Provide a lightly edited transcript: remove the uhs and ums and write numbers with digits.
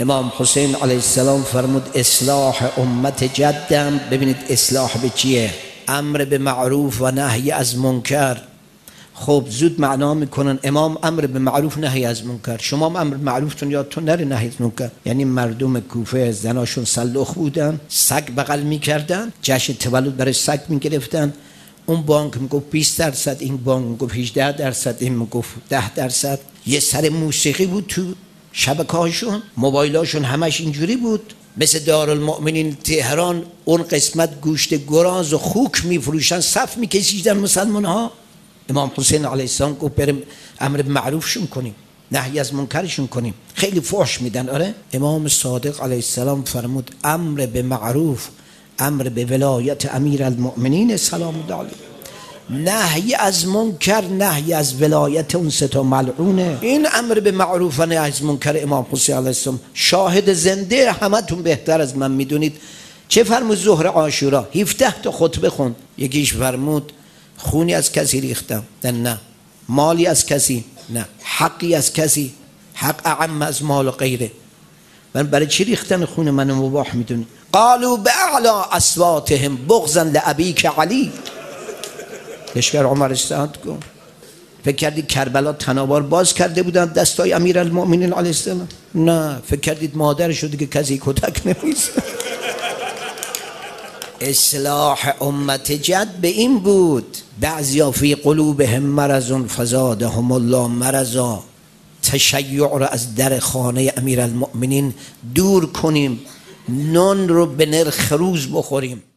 امام حسین علیه السلام فرمود اصلاح امت جدم. ببینید اصلاح به چیه؟ امر به معروف و نهی از منکر. خب زود معنا میکنن امام امر به معروف نهی از منکر. شما هم امر معروفتون یادتون نره نهی از منکر. یعنی مردم کوفه زناشون سلخ بودن، سگ بغل میکردن، جشن تولد برای سگ میگرفتن. اون بانک میگفت 20%، این بانک میگفت 18%، این میگفت 10%. یه سر موسیقی بود تو شبکه‌هاشون، موبایلاشون همش اینجوری بود. مثل دارالمؤمنین تهران اون قسمت گوشت گراز و خوک میفروشن، صف میکشیدن مسلمان ها. امام حسین علیه السلام گفت بریم امر معروفشون کنیم، نهی از منکرشون کنیم. خیلی فحش میدن. آره امام صادق علیه السلام فرمود امر به معروف، امر به ولایت امیر المؤمنین سلام الله علیه، نهی از منکر، نهی از ولایت اون سه تا ملعونه. این امر به معروف و نهی از منکر امام حسین علیه السلام شاهد زنده، همتون بهتر از من میدونید. چه فرمود ظهر عاشورا 17 تا خطبه خوند. یکیش فرمود خونی از کسی ریختم، نه. مالی از کسی، نه. حقی از کسی، حق اعم از مال و غیره. من برای چی ریختن خون منو مباح میدونی؟ قالوا باعلا اصواتهم بغضا لابیک علی. لشکر عمر استعاد کن. فکر کردید کربلا تناوار باز کرده بودن دستای امیرالمؤمنین علیه السلام؟ نه. فکر کردید مادرشو دیگه کسی کتک نمیزنه؟ اصلاح امت جد به این بود. بعضیا فی قلوبهم مرض فزادهم الله مرضا. تشیع رو از در خانه امیرالمؤمنین دور کنیم، نان رو به نرخ روز بخوریم.